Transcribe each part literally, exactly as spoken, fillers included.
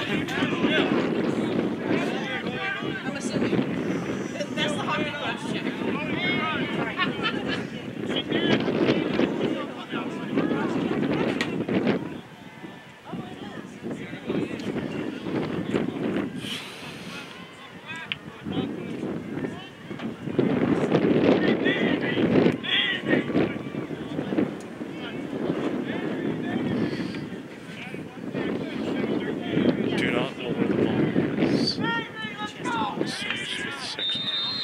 I'm assuming. That's the hockey question. Do not know where the ball is. As soon as you get the section.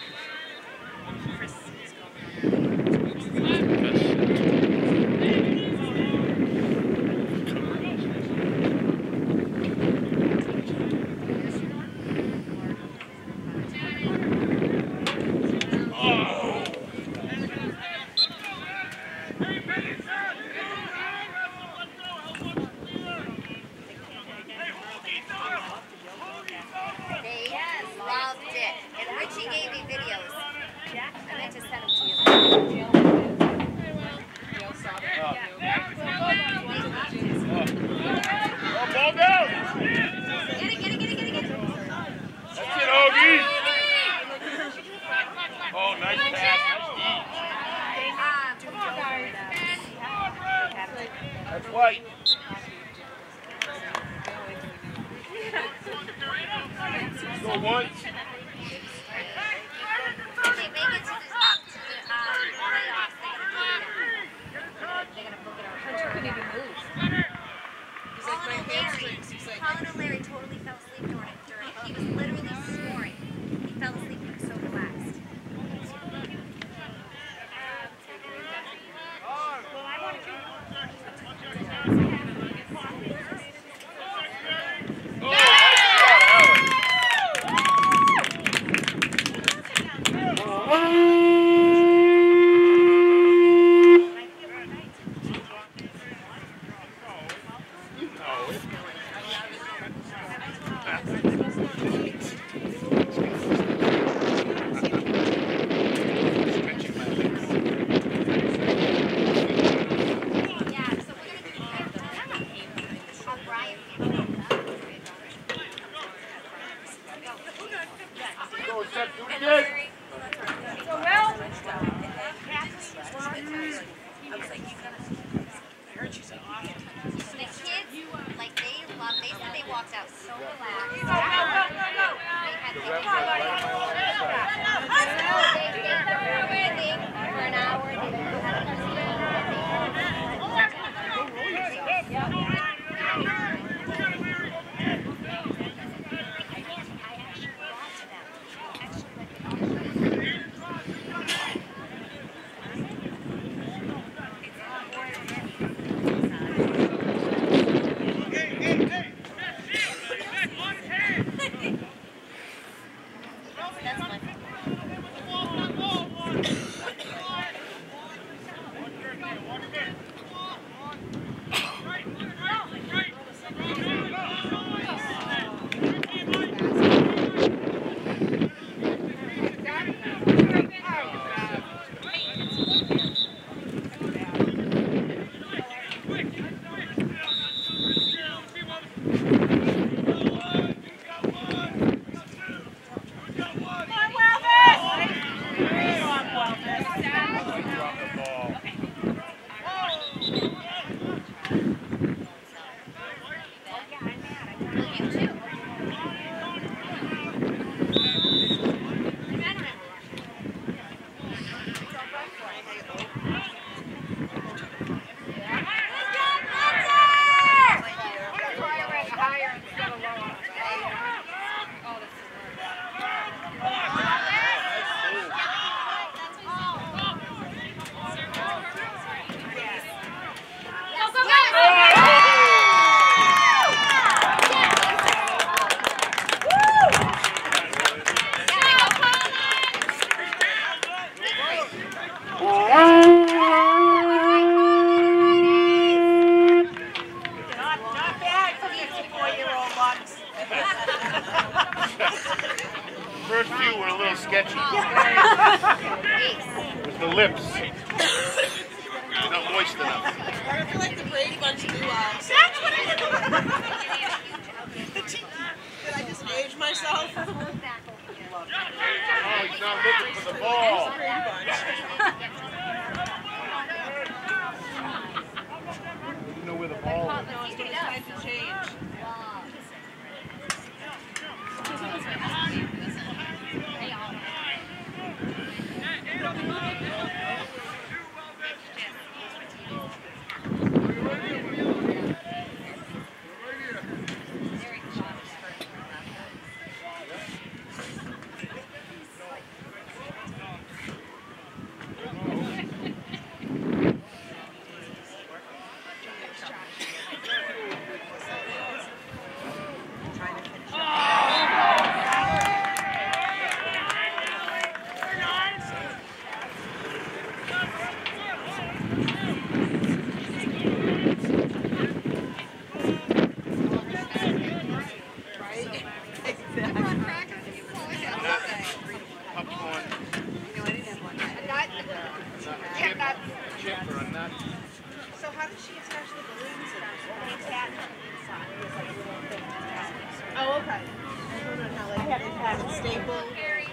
Richie gave me videos. I meant to send them to you. Oh, ball down! Get it, get it, get it, get it, get it. That's it, Hoagie! Oh, nice pass, nice Come on, guys. That's White. Go once. If they make it to the, to the uh, playoffs, they're going to book it out. Hunter couldn't even move. He's like my hamstrings. He's like. Colin O'Leary totally fell asleep during it. During it. He was literally snoring. He fell asleep. He was so relaxed. Well, I wanted to. First few were a little sketchy. With the lips. Not moist enough. I feel like the Brady Bunch new album. That's what I Did I just age myself? Oh, he's not looking for the ball. You know where the ball is. No, it's when it's time to change. So how did she attach the balloons? Oh, okay. I had to have it stapled.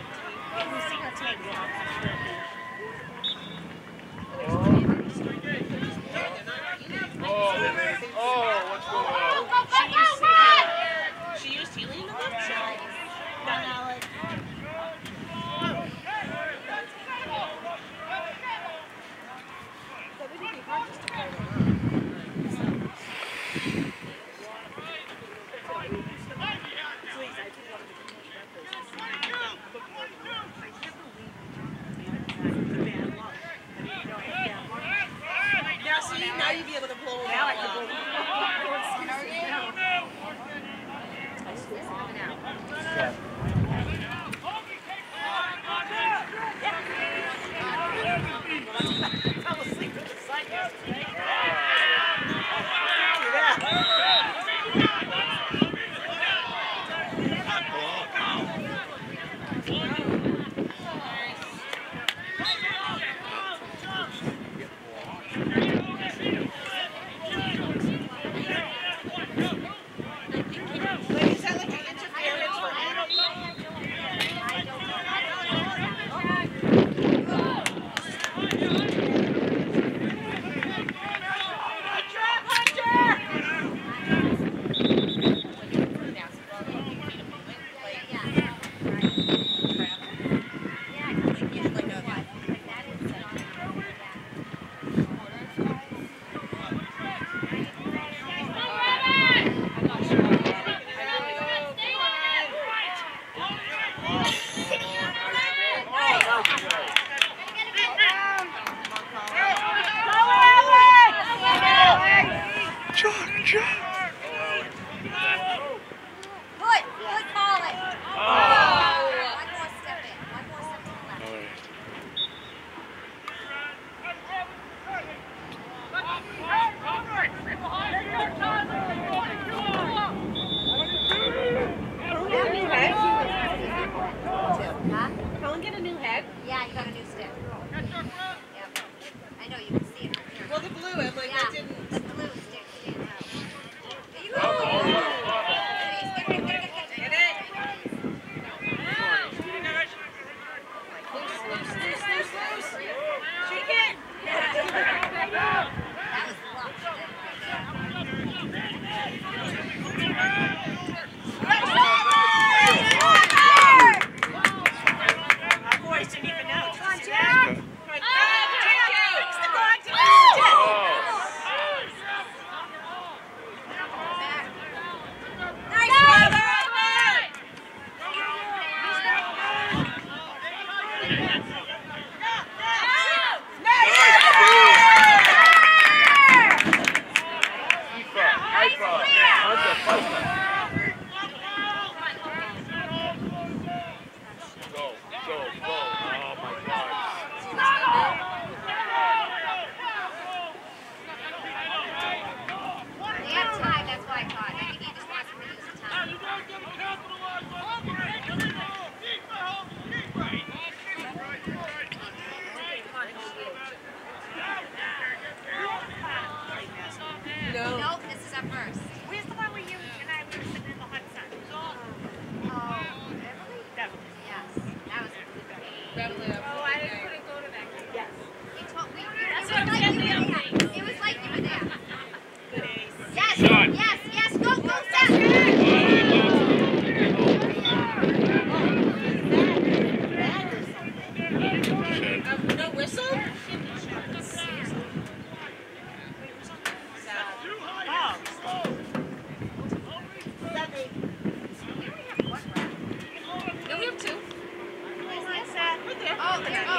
Oh, oh, what's going on? She used helium in them? No, like... Now see, now you'd be able to blow it out. Wait, is that like an interference for animals?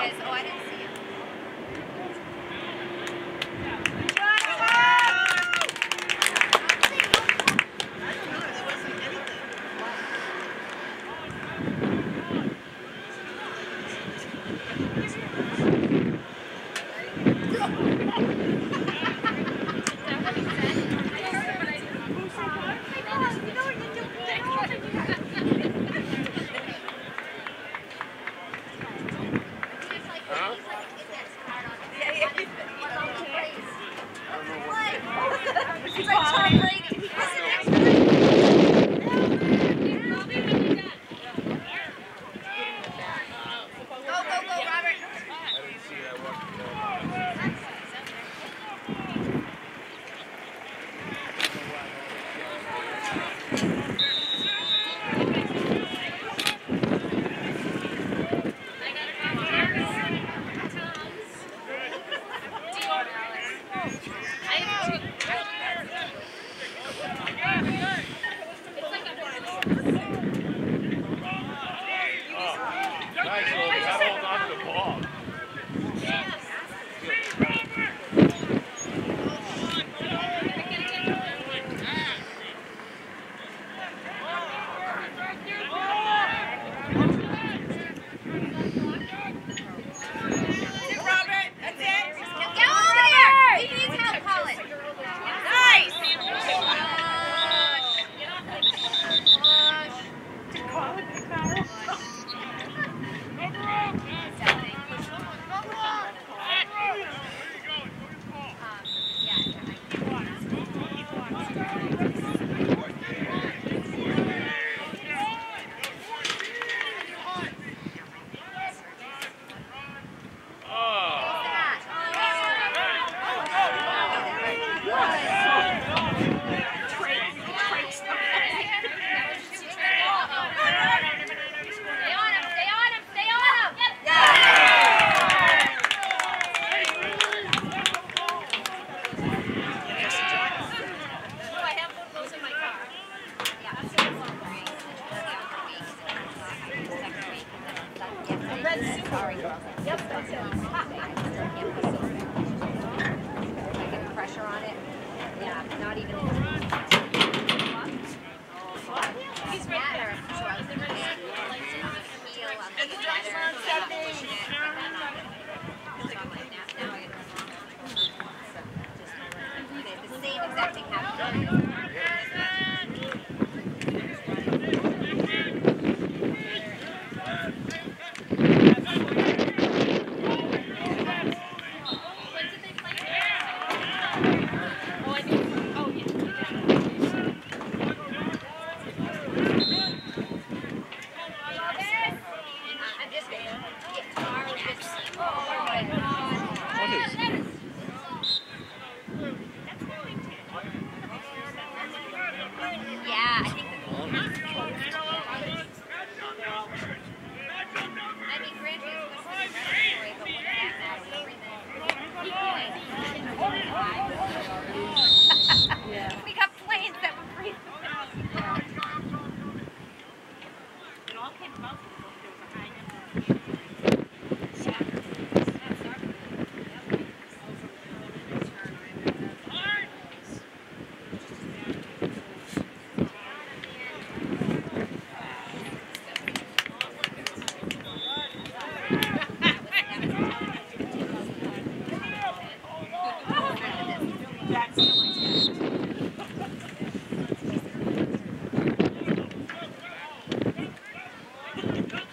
is. Oh, I didn't see it. That's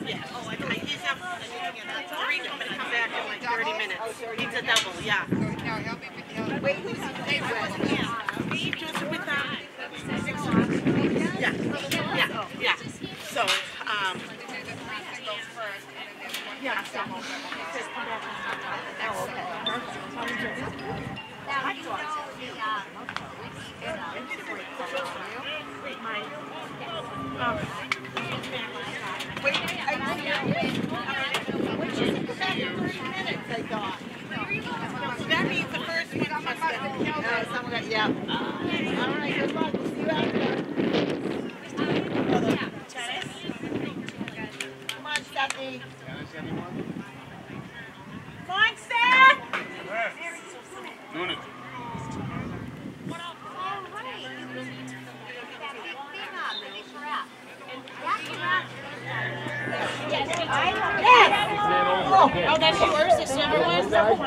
Yeah. Oh, I think he's up. Three told me to come back in like thirty minutes. He's a double, yeah. Wait, who's Dave with? Yeah. Dave just with um. Yeah. Yeah. Yeah. So, um. Yeah. So. Oh, okay. Um, wait, I which is the second thirty minutes I got. So that means the first one must have been uh, someone got, yeah. Uh, all right, good luck. We'll see you after. Tennis? Come on, Stephanie. Tennis, anyone? Come on, Steph! Doing it. Oh, that's yours? This silver one?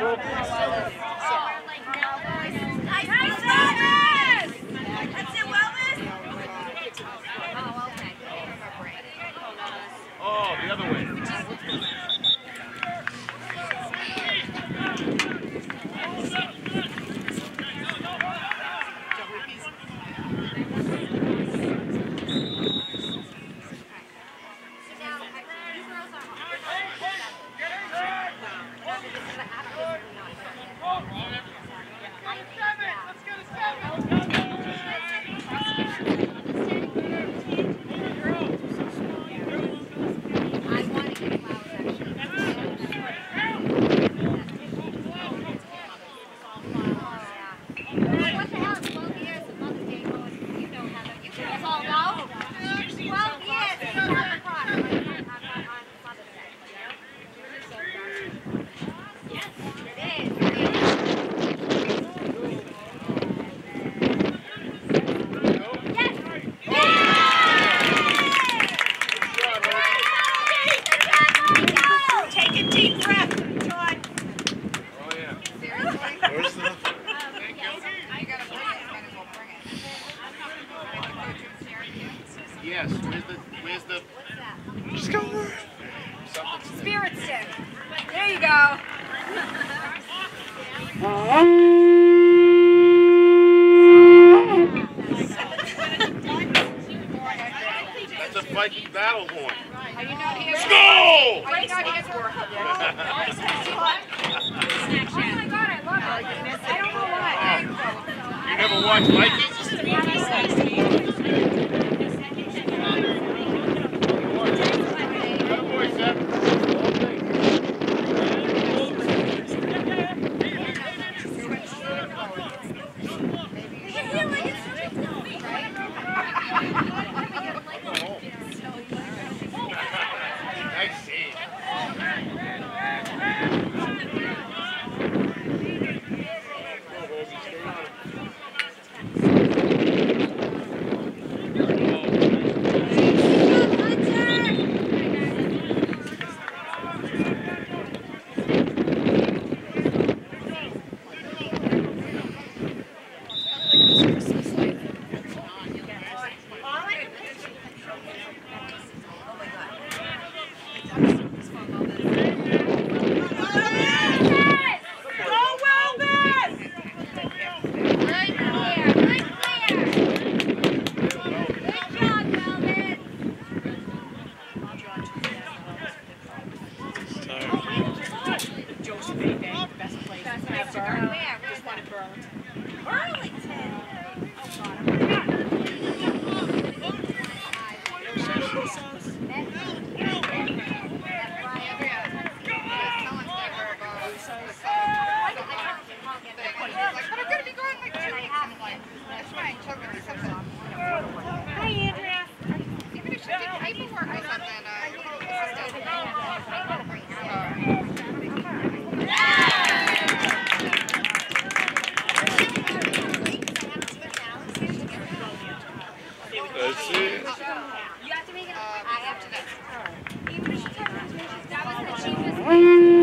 Oh, the other way. Yes, where's the, where's the... Just go over. Spirit stick. There you go. That's a Viking battle horn. Are you not here? Let's go! Are you not here for it? Oh my god, I love it. I don't know why. You never watched Vikings? That's it. You have to make it. I have to. Even if she comes to me, that was the cheapest.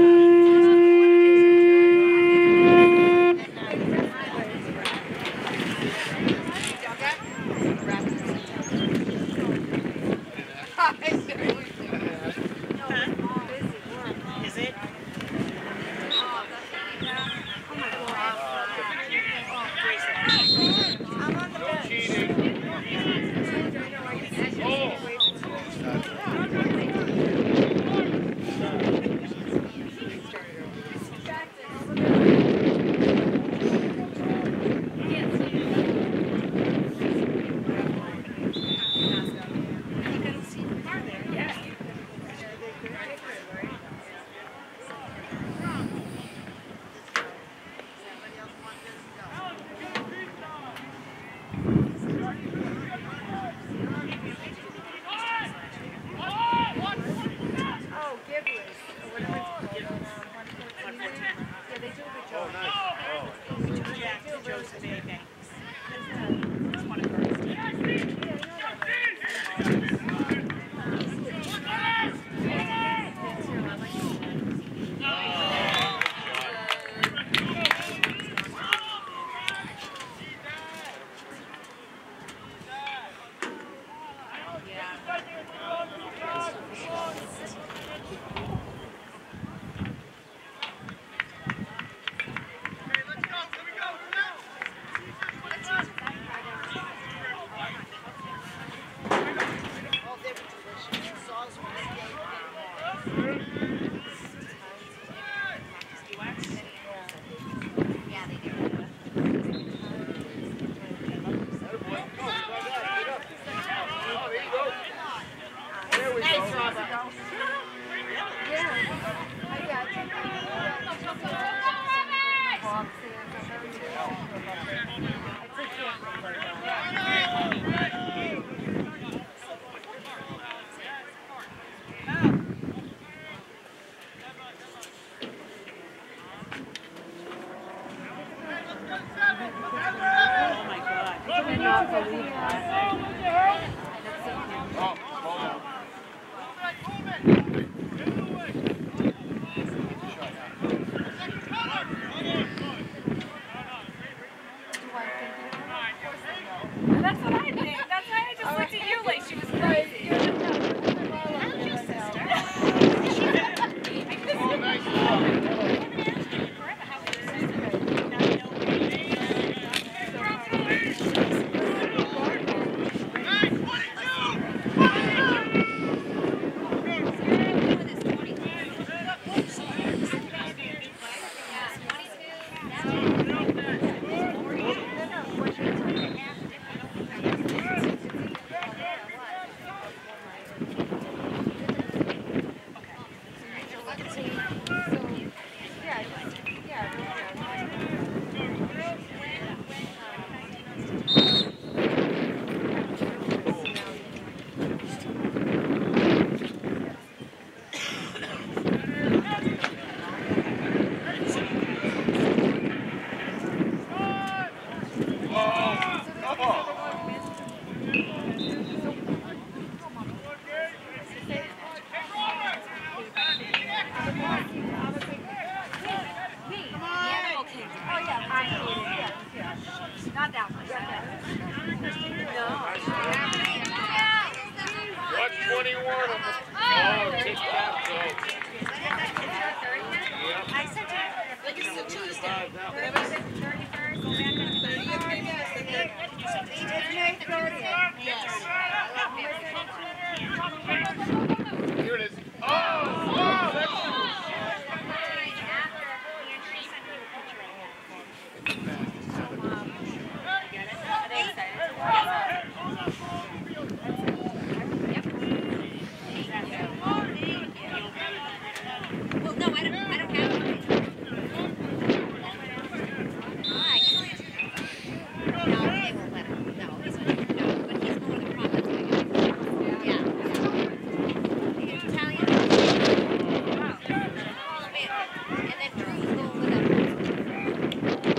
Yeah, they do. Nice, Robert. Oh my God. I cannot believe that. Oh, hold on. That's what I think. That's why I just looked at you like she was crazy. How's your sister? Oh, nice job. Not that much. one twenty-one. Oh, take that, go. I sent her, like it's a Tuesday. Here it is. Oh, oh, that's Well, no, I don't, I don't have it. No, they won't let him. No, he's not. No, but he's more the front. That's what I got. Yeah. He's Italian. Wow. And then Drew's going with him.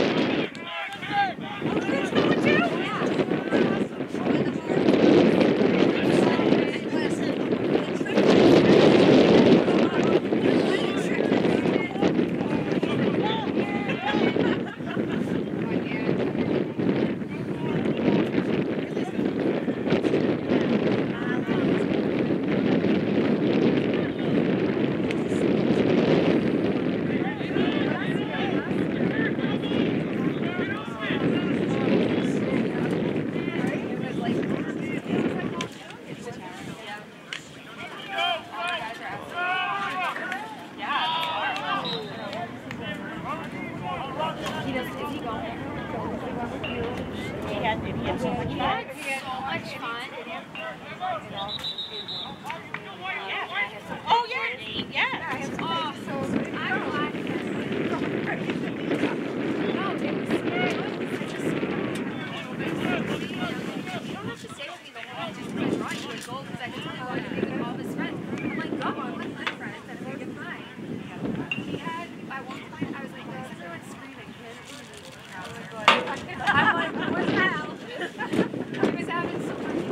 Oh, yeah. Yeah. I'm like, what the hell? He was having so much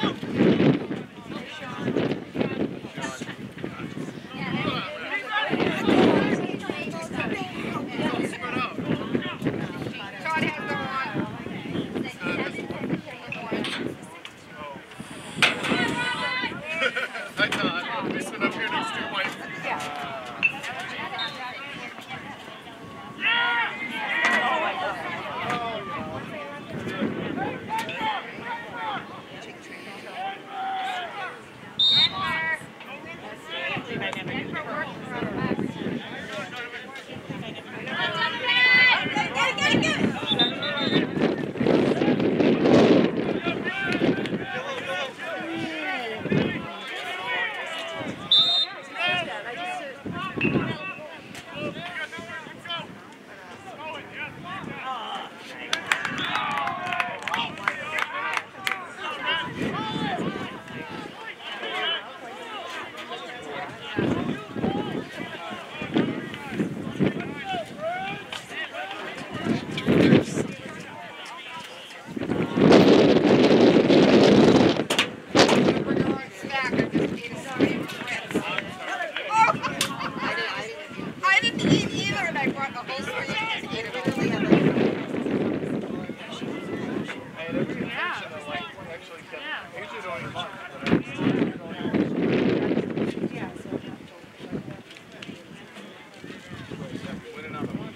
Hi, Todd. We sit up here next to your wife. I didn't eat either, and I brought the whole three and ate it all. I had every intention of like actually kept, usually don't eat much, but I win another one.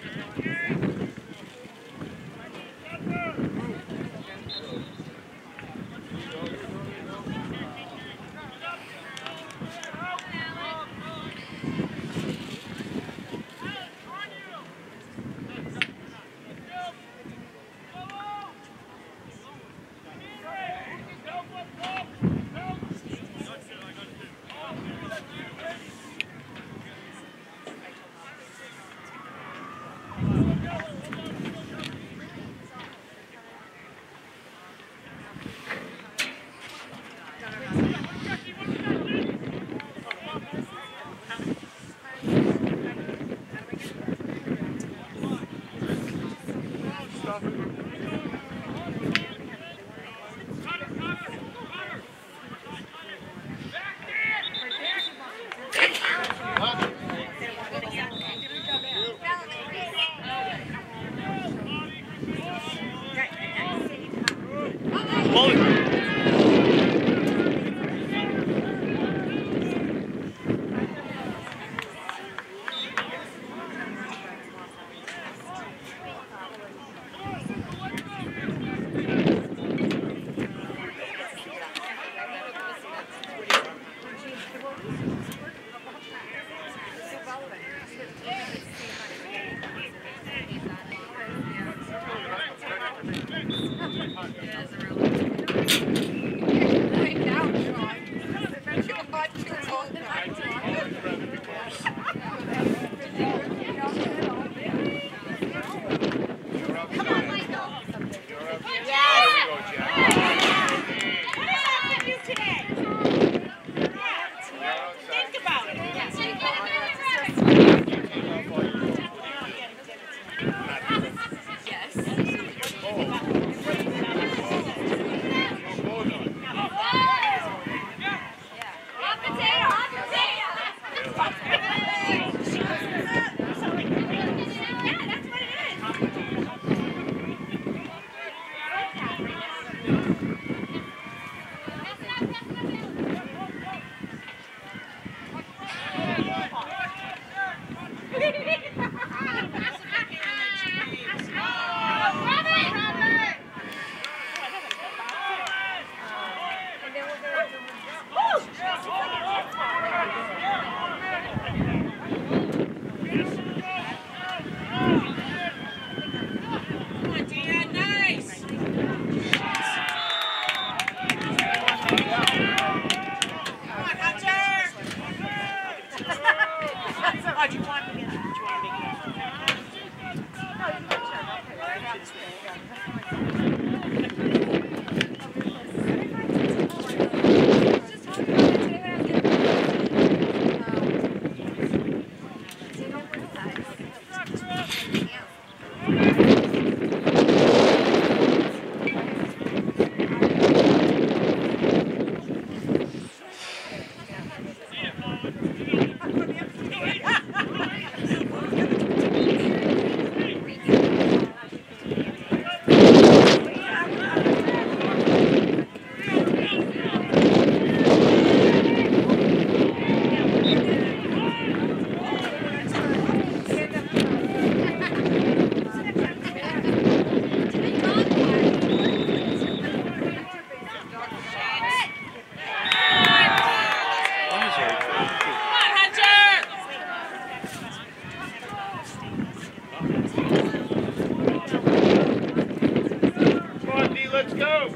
Let's go!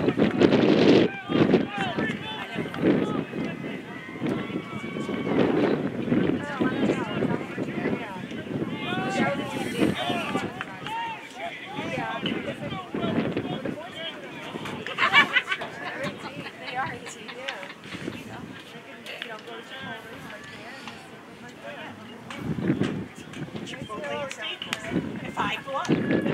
If I flop.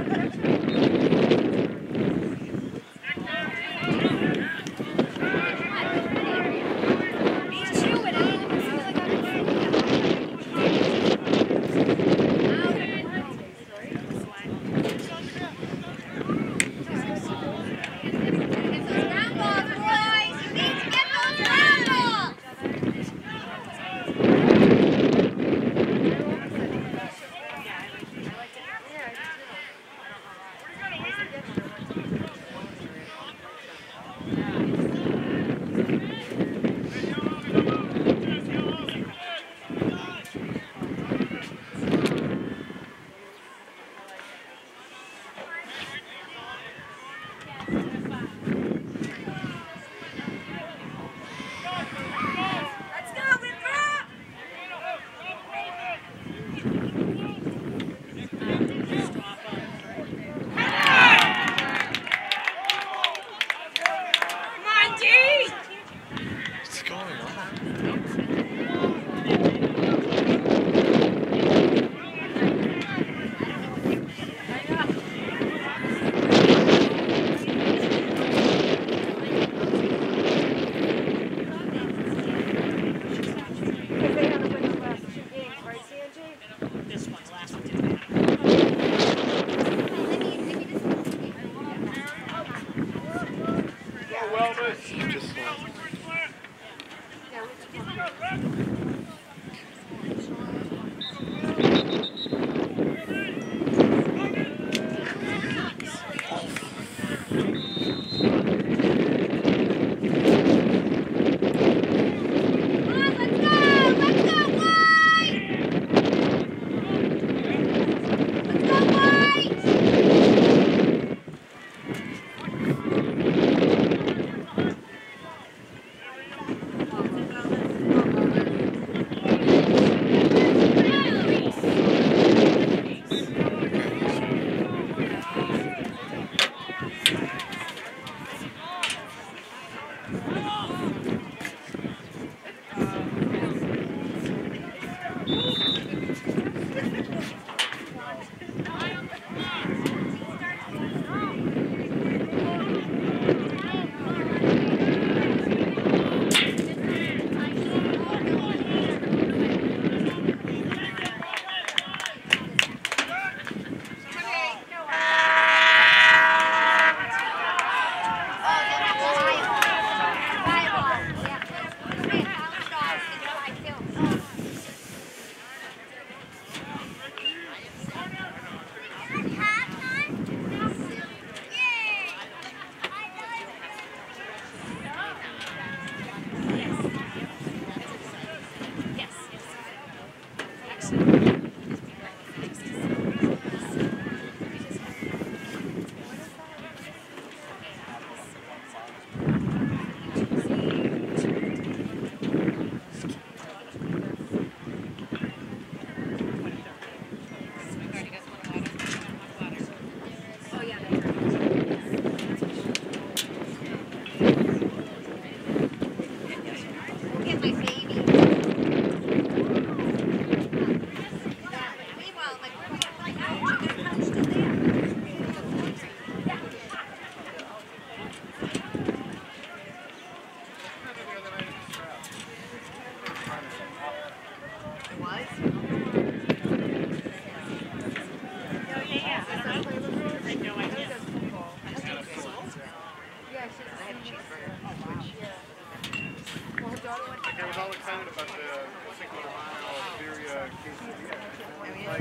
I was all excited about the Cinco de Mayo birria quesadilla. Like,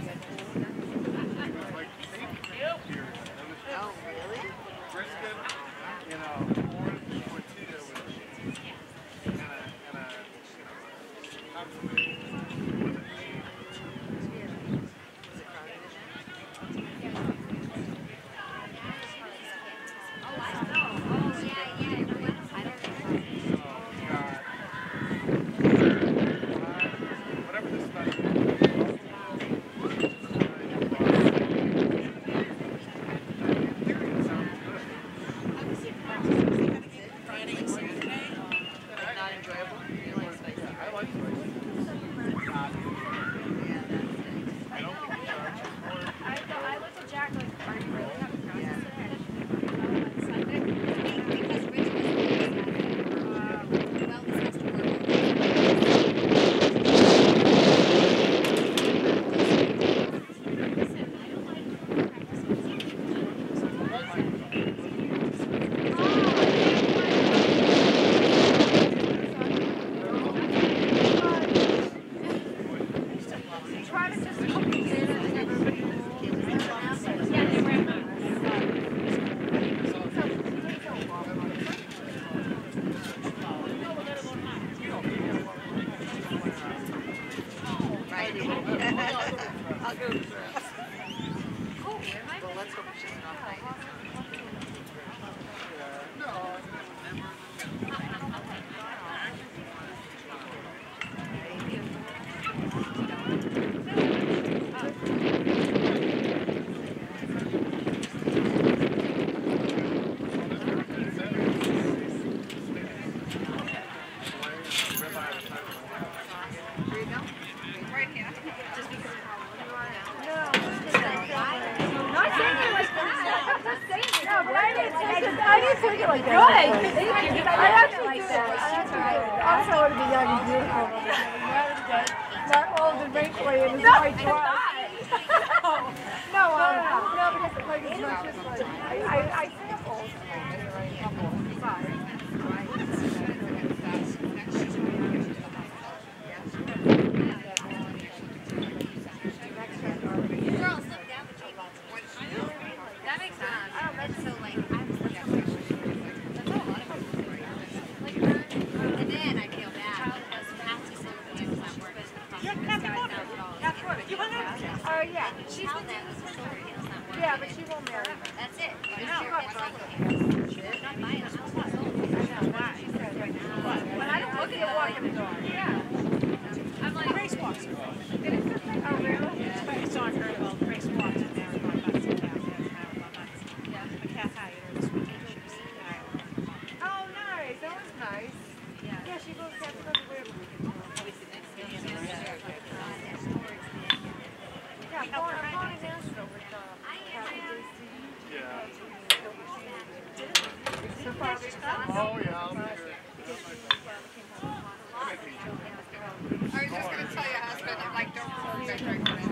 it was like steak birria. Oh, really? Brisket, you know, corn. Well, let's hope she's not late. Good. I actually like that. Also want to be young and beautiful. Not old and wrinkly and as white dwarf. No, um, no, because like it's not just like I, I, I sampled. Girls, look down the cheek. That makes sense. Oh, that's so like I was like, that's a lot of people. Like, and then I feel bad because Patsy said that it was not working. Yeah, Kathy, look. You want to? Oh, yeah. She's been doing this for so long. It's not working. Yeah, but she won't marry me. That's it. No, Sure, not it's wrong. like, not buying a house. I know, why? But I don't look at it walking the dog. Yeah. I'm like, Grace walks. Oh, really? So I've heard about Grace walks in there and about the cat. Yeah, the cat hired her this weekend. She was in Ireland. Oh, nice. That was nice. Yeah, she goes to have to go to where we can go. Yeah, I'm going to Nashville with uh, Kathy J C. Yeah. So far, we Oh, yeah, I'll be here. I was just gonna tell your husband, I'm like, don't don't drink for anything.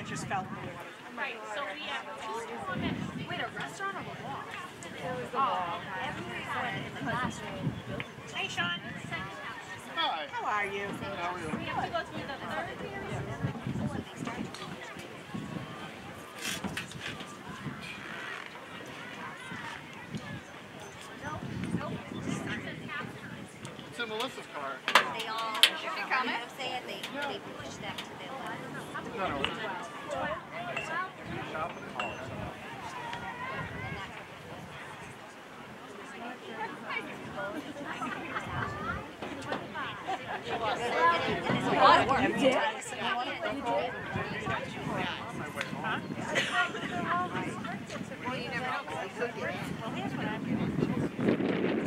just felt really Right, so we have two school events. Wait, a restaurant or a wall? It was the wall. Everyone in the classroom. Hey, Sean. Hi. How are you? How are you? We have to go through the third period. It's in Melissa's car. They all, I'm saying they, they push them to their left. No, no. Shopping? And it's a lot of work. You did? Well, you never know because they could get it. Well, here's what I'm doing.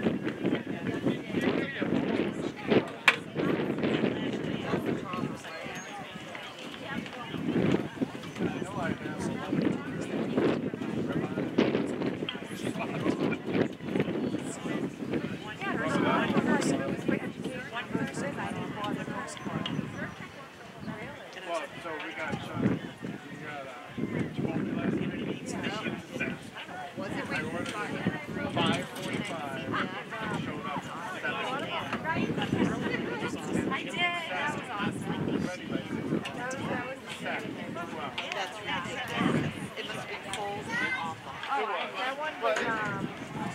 Well, so we got, uh, we got, uh, Chipotle last night. Was it I ordered it five forty-five. Showed up seven. I did. That was awesome. Ready by six. That was, that was Seven. Wow. That's ridiculous. It must be cold and awful. Oh, that one was, um,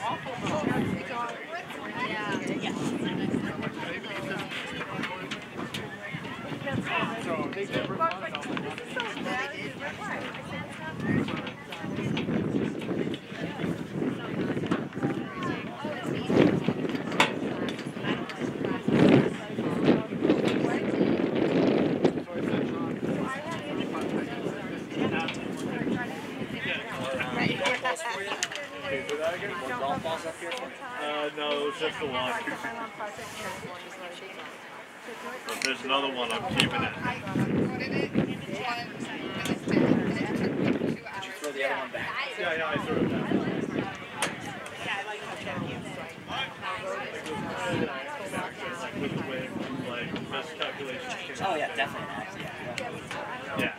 So they did but, but this is so bad. It's required. I said, Uh, no, it's just the one. But there's another one, I'm keeping it. I ordered it. One really quick. And it took two hours. Throw the other one back. Yeah, yeah, I threw it back. Yeah, I like how Jackie is like. Like with the way, like, miscalculations came. Oh yeah, definitely. Yeah. Yeah.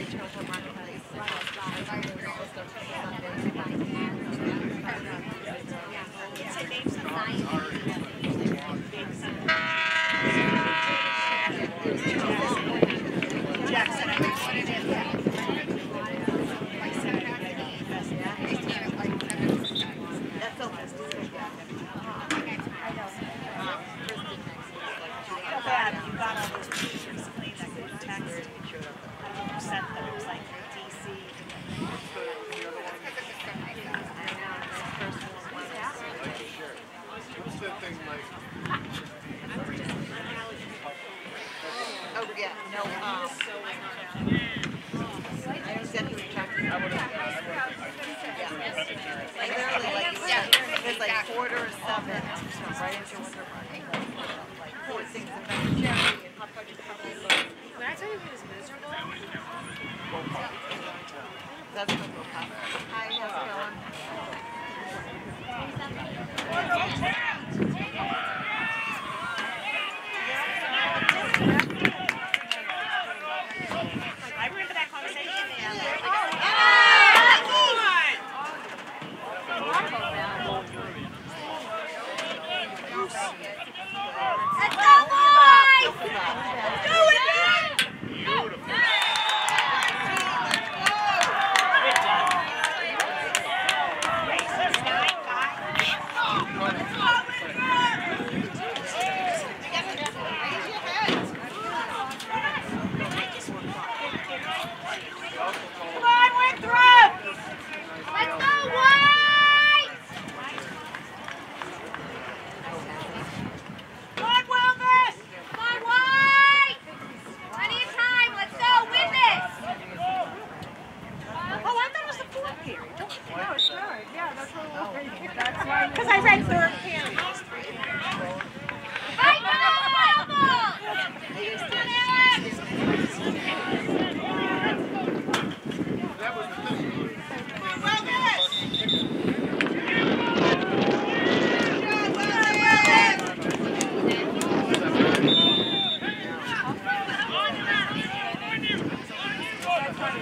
Jackson, I think what it is. That's so nice. So bad, you got all those pictures recently that good text. You sent them, it was like D C. What's that thing like? Oh, yeah, no, um. I said he was talking about. Yeah. Like literally, like, you said, there's like quarter or seven, right into winter running. Like four things of cherry and hot fudge cookies. when I tell you he was miserable, That's what we'll have. Hi, how's it going? I remember that conversation there. Let's go, boys! Do it, Because I read third period. that's why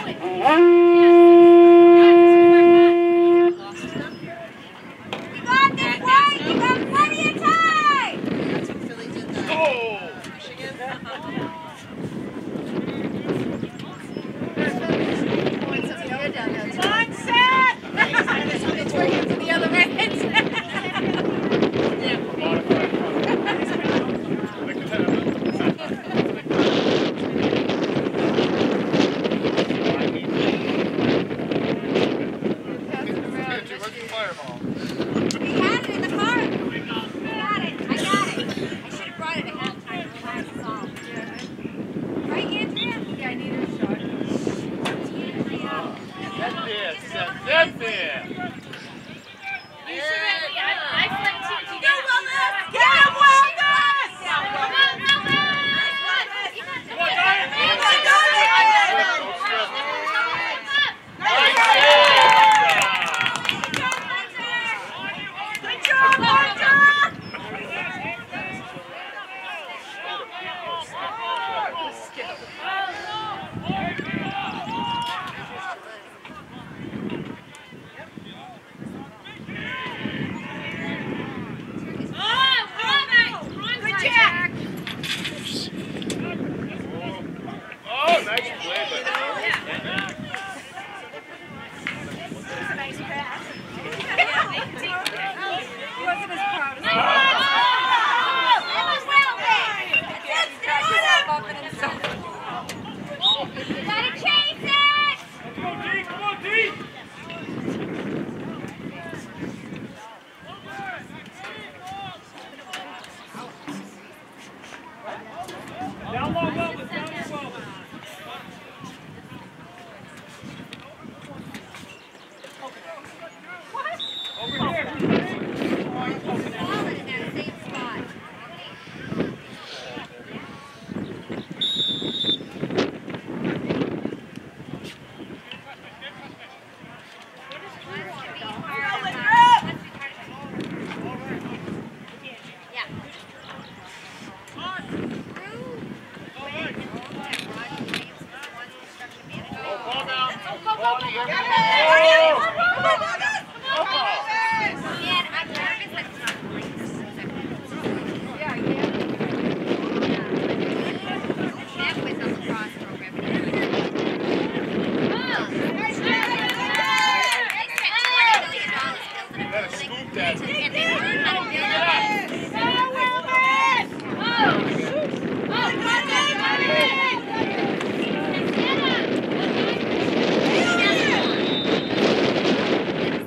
It's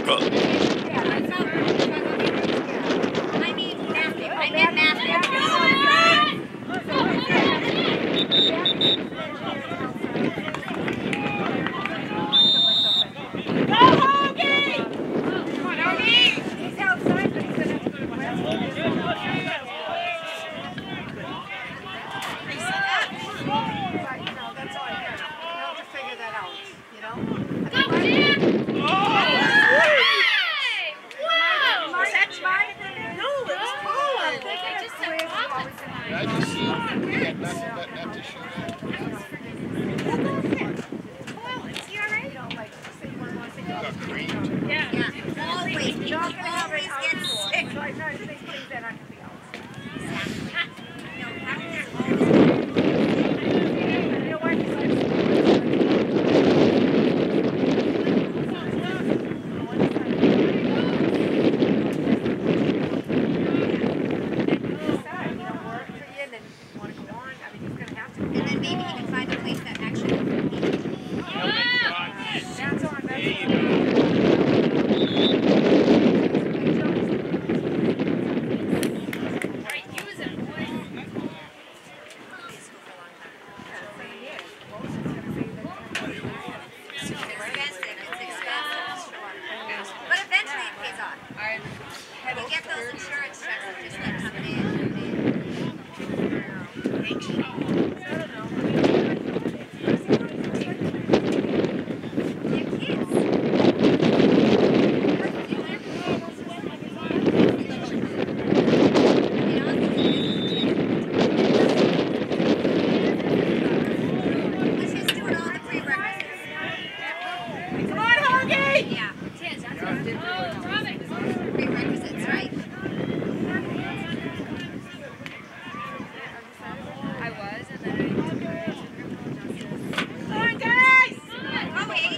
I mean Matthew. I meant Matthew. I just see that not, not, not to shoot at. Got creamed. Yeah. Always. People always get sick. And then maybe he can find a place that actually That's on. There you go. But eventually it pays off. You get those insurance checks that just like coming in. Your kids. Let's just doing all the prerequisites. Come on, Hoagie! Yeah. Prerequisites, right? I was, and then Come on, guys! Oh, wait.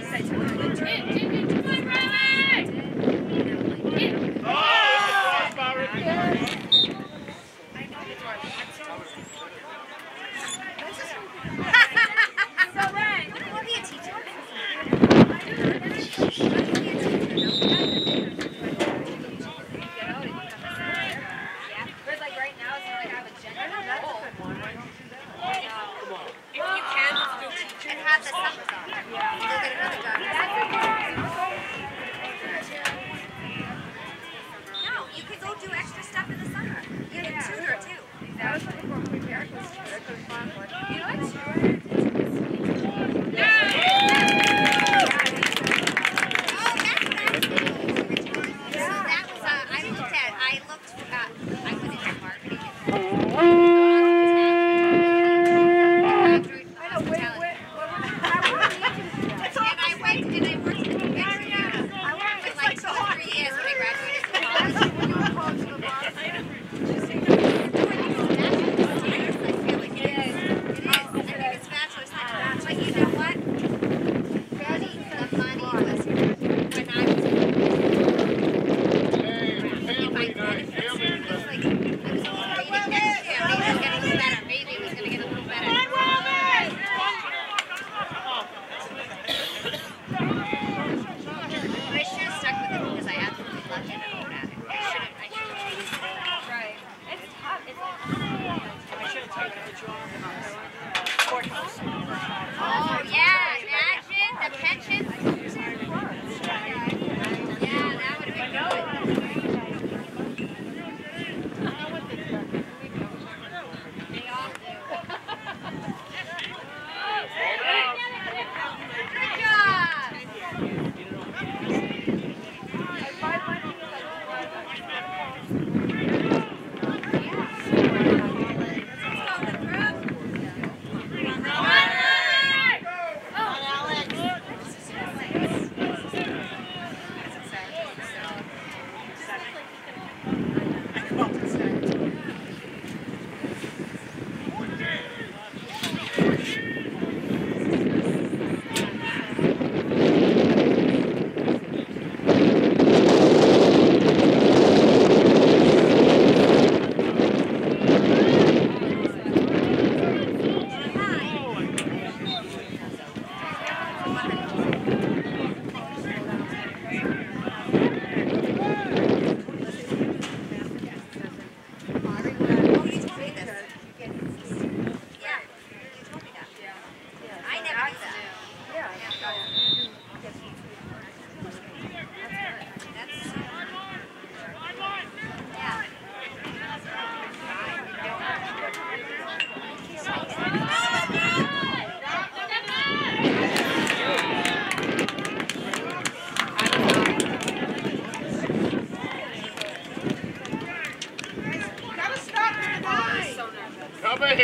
We'll be a teacher. We'll be a teacher, no?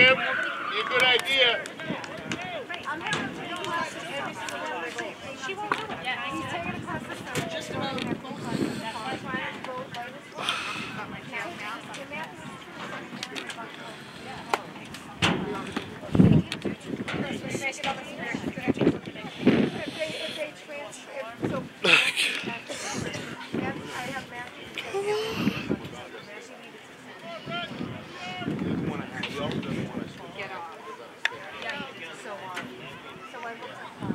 Kim. A good idea. She won't do it. Yeah, he's taking it across the summer. Just about the full time. That's why I go later. If they transfer, so I have get off. Yeah, so on. So I went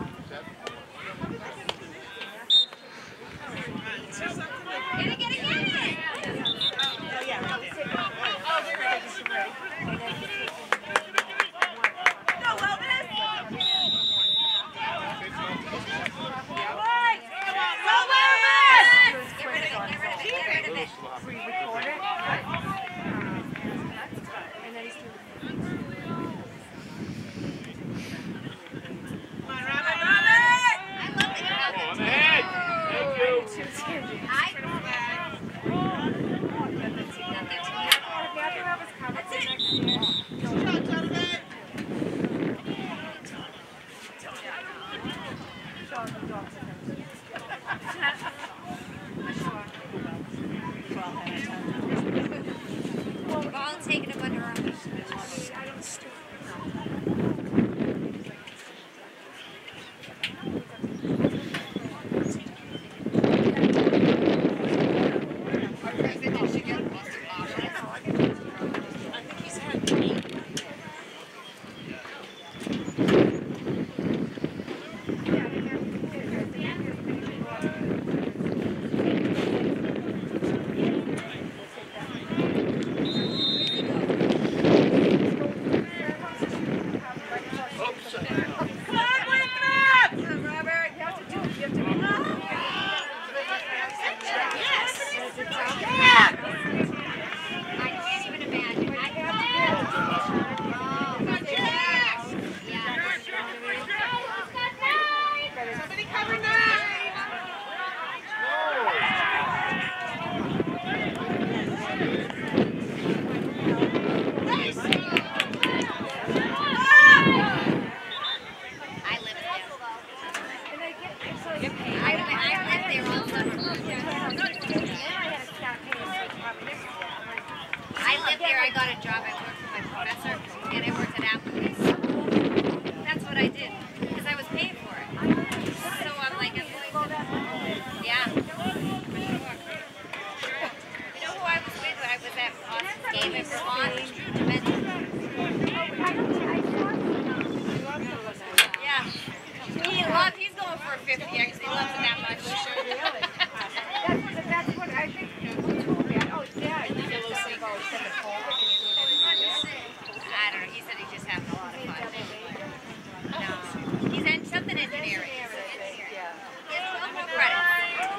Get it, get it, get it! Oh, yeah. Oh, they're ready. She's ready. And then he's taking Go, Elvis! Get rid of it, get rid of it, get rid of it. pre-record it. And then he's doing I love it. Oh, on the head. Thank you. I Ball taking him under arms.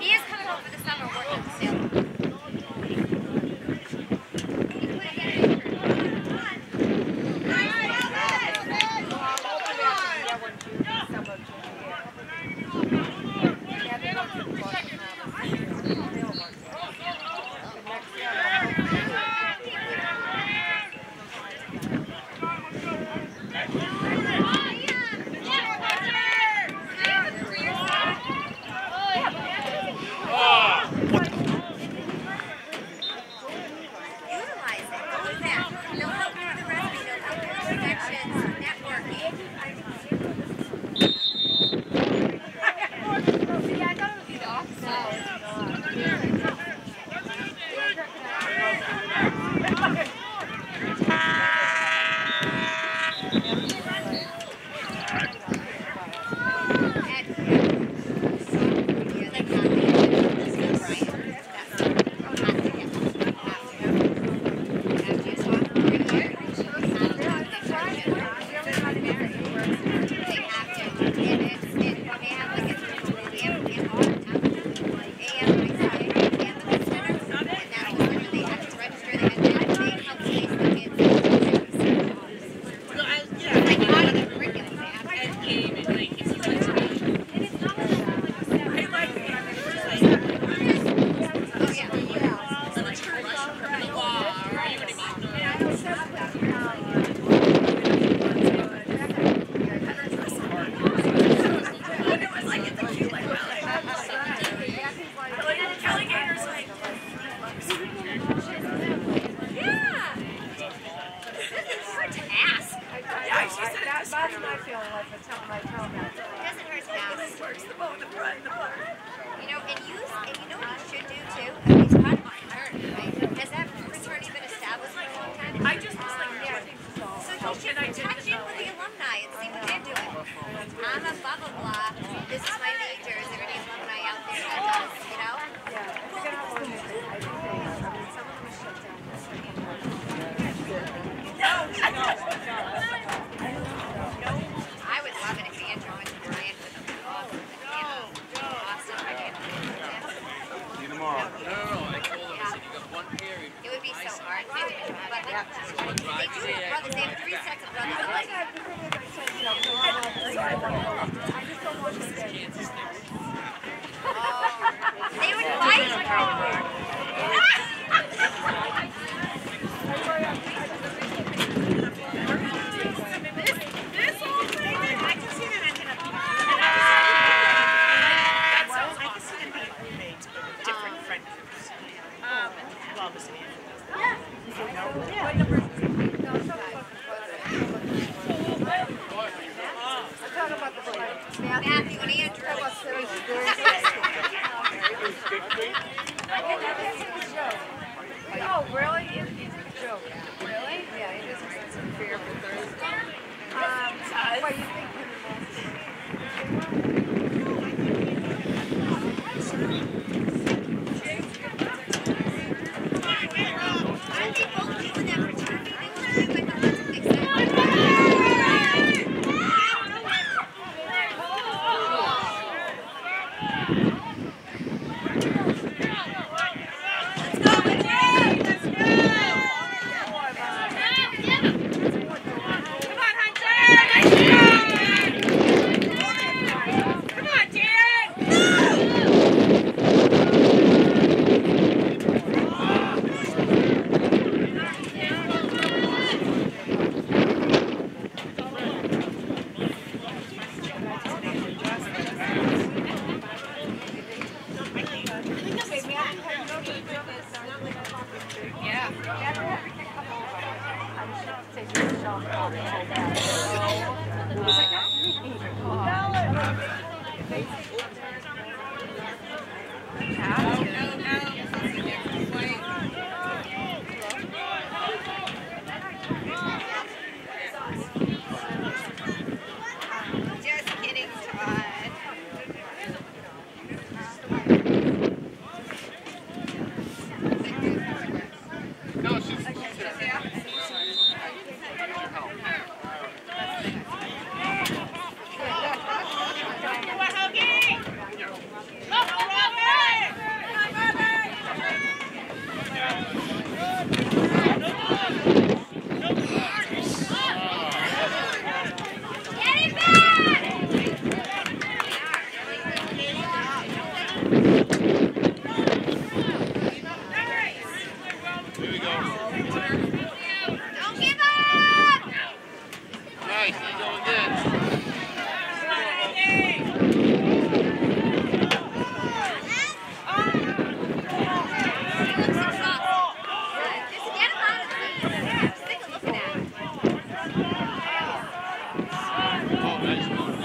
He is coming home for the summer working the sale. Brothers, they have three sets of brothers. They would fight. Matthew and Andrew. Oh, really? It, it's a joke. Really? Yeah, it is fair for Thursday. Um, what do you think? Aren't they both doing that fraternity? They look like they're about to fix that. Just kidding, Todd. No, she's, she's Here we go. Don't give up! Nice, you go again. Oh, nice one.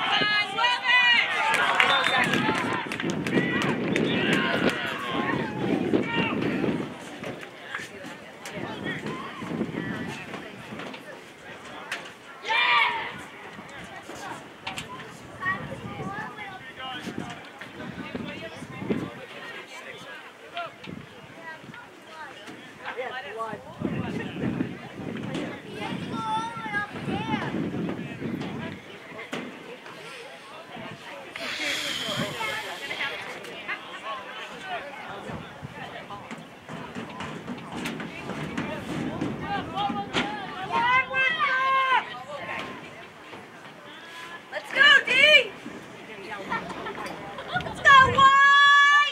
Let's go, D! Let's go, White!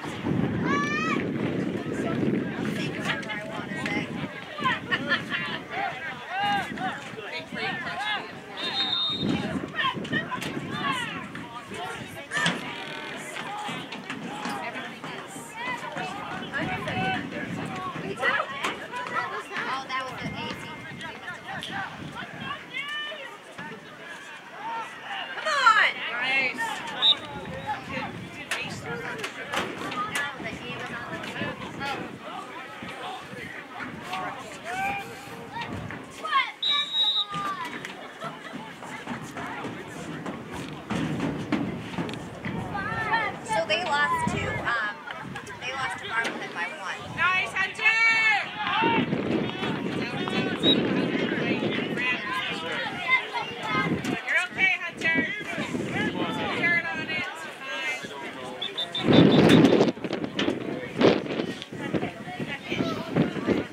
Oh, that was an A C. Come on! So they lost to, um, they lost to Arlington by one. Nice, Hunter! You're okay, Hunter. Turn on it. Fine.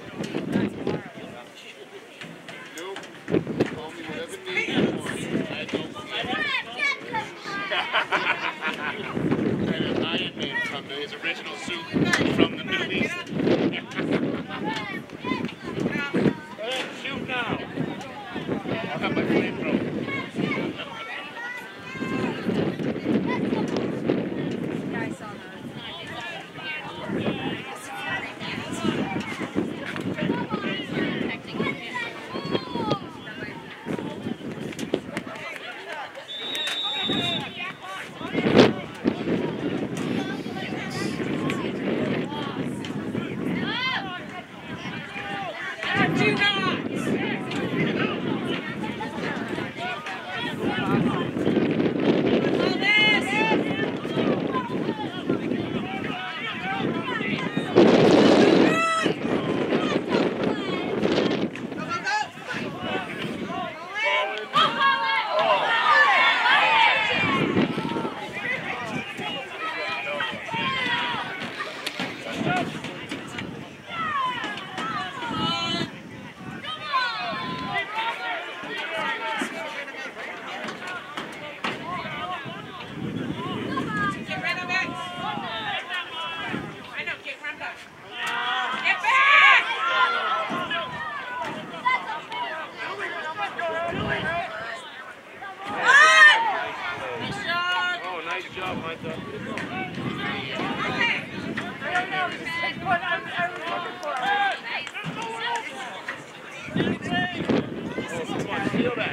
Oh, nice job, Micah. I don't know, just pick one I was I was looking for. Oh, come on, steal that.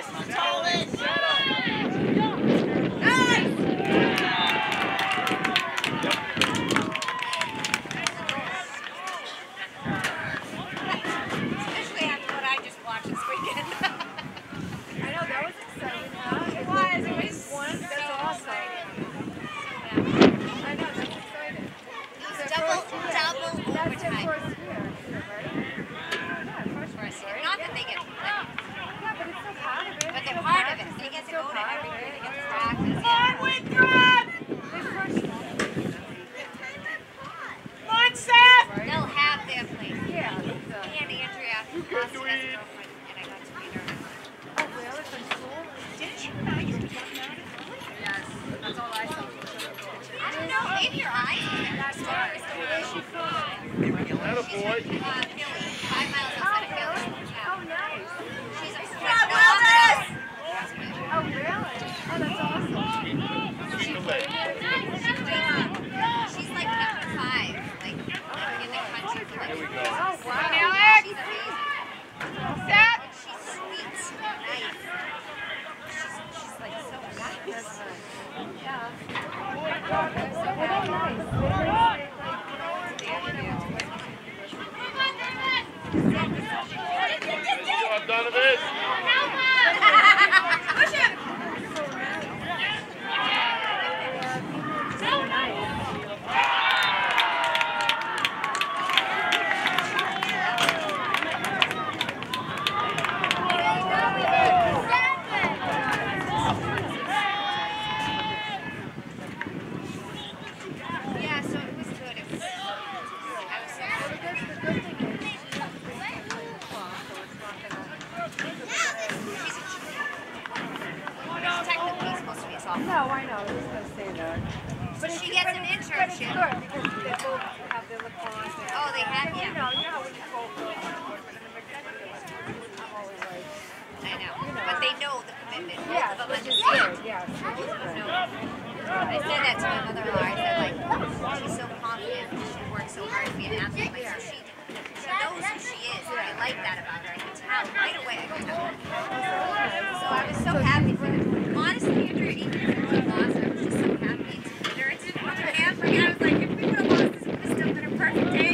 Especially after what I just watched this weekend. I know, that was exciting, huh? It was. It was One, so that's awesome. exciting. I know, that's exciting. It was double, double That's their overtime. first year, right? Yeah, first First year. Not that they get, Yeah, but it's still part of it. but It's they're still part of it. practice. They get It's to still go to part of everything. it. They get to practice. Their first year. They'll have their place. Yeah. Me and Andrea lost as a girlfriend, and I got to meet her. Oh, really? From school? Didn't you know you were talking about it? Yes. That's all I saw. I don't know. Maybe your eyes were there. That's right. Where is she from? That a boy. Uh, Philly. Five miles Oh, outside of Philly. really? Yeah. Oh, nice. She's a she's Oh, no really? longer- Oh, really? Oh, that's awesome. She plays, uh, she's like number five, like in the country for like. Here we go. Oh, wow. She's amazing. And she's sweet, nice. She's, she's like so nice. That's nice. Yeah. Well, they're nice. They're nice. Good job, Donovan. Push him! So nice. Yeah, so it was good. It was, I was so happy. She's technically supposed to be a sophomore. No, I know. I was just going to say that. But She it's- gets but an it's- but it's internship. good because they both have their lacrosse. and- Oh, they have, You yeah. know, you know when you go for I'm always like, I know. But they know the commitment. Both yes, of them which is understand. good. Yes, which is good. I said that to my mother-in-law. I said, like, she's so confident. She works so hard to be an athlete. Like, so she, she knows who she is. And I like that about her. I can tell right away. I can tell. So I was so happy for her. Honestly, Andrew, even if we lost, I was just so happy to meet her. It's just put her hand for me. I was like, if we would have lost, this would have still been a perfect day.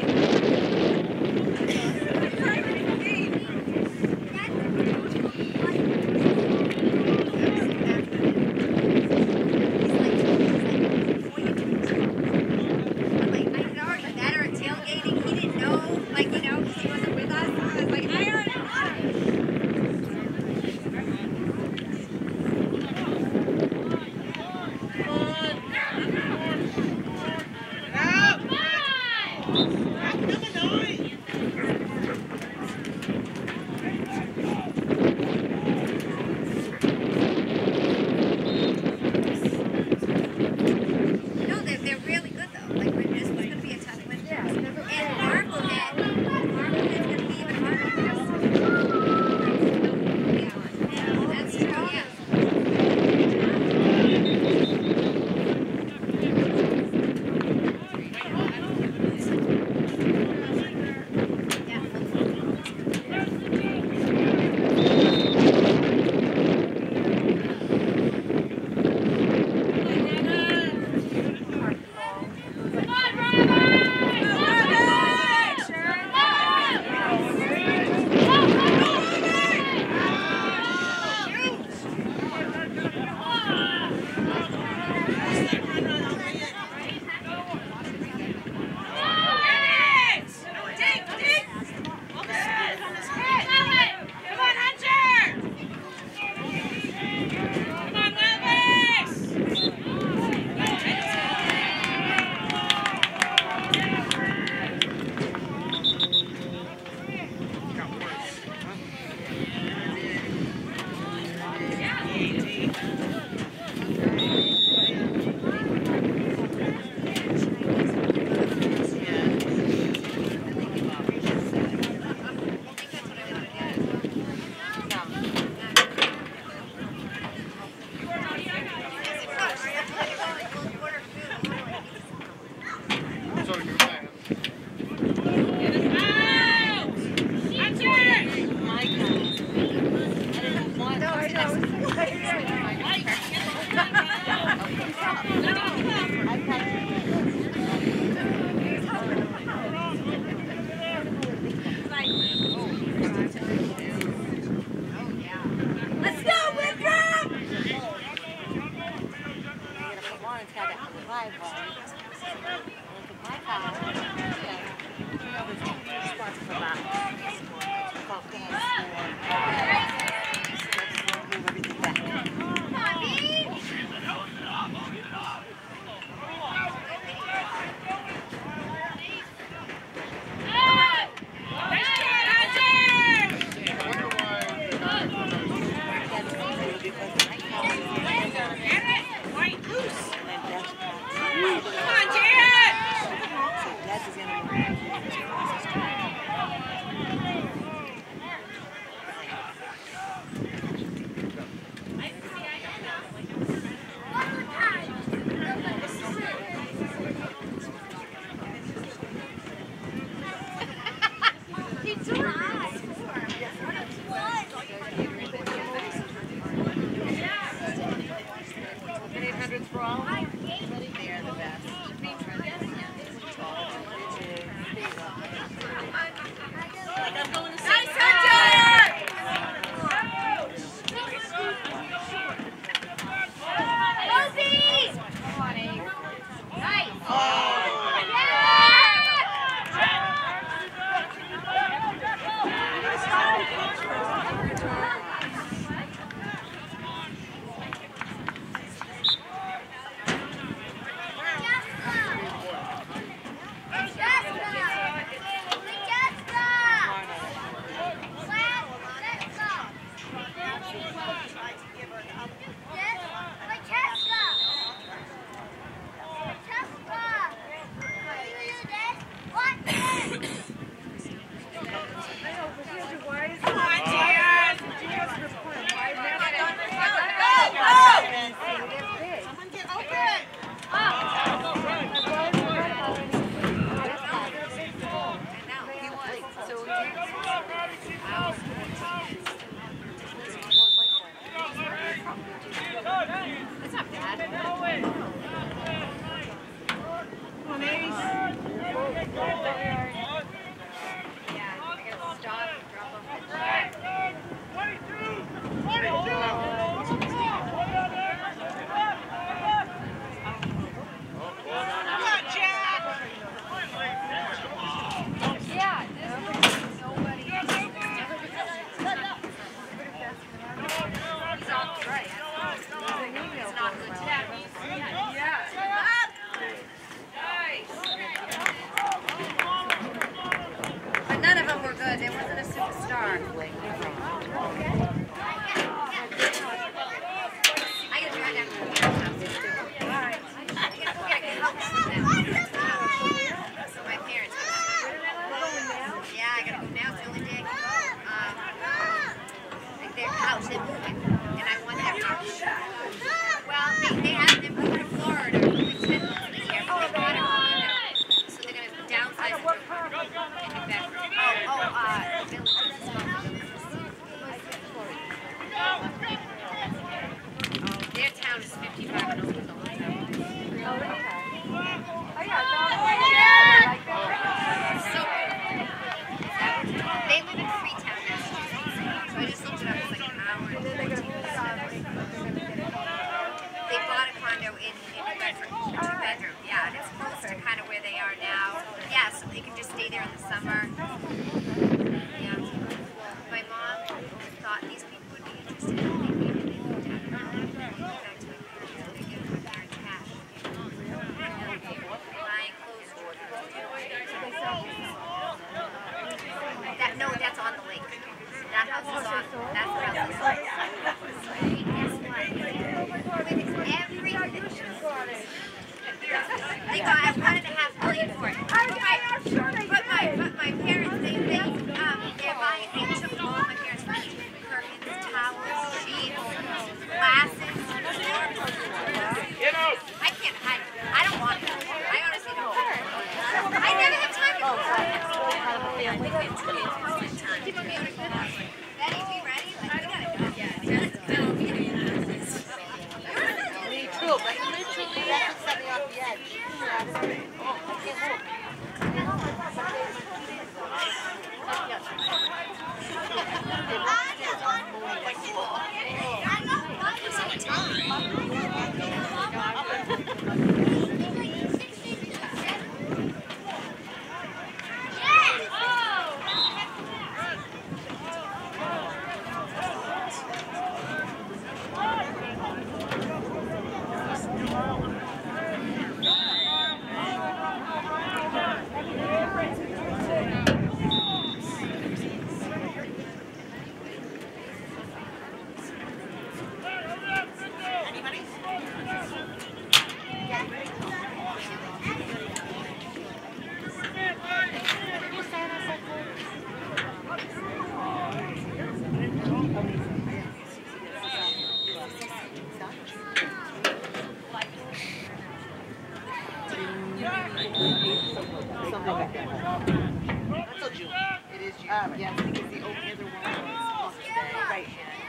Something like that. Until June. It is June. Um, yes, because the other one was right.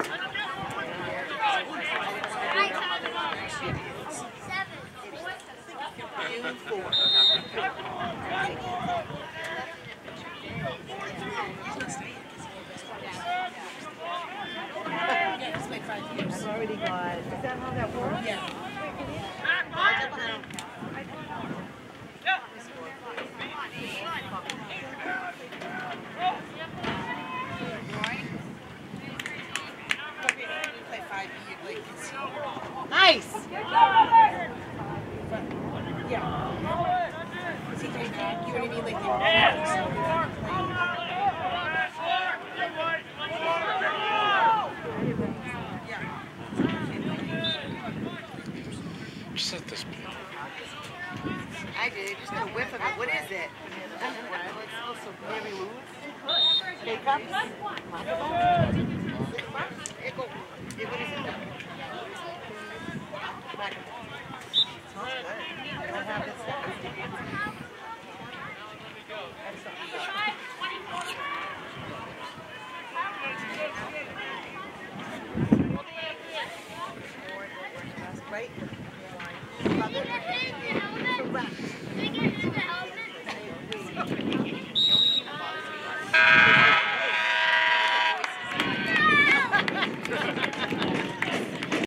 June fourth. I've already got. Is that how that works? Yeah. Nice. Yeah. Is he playing back? You know what I mean? Like Set this point. I did. Just got a whiff of it. What is it? Mary Lou? K-cups? What is it? I have this stuff.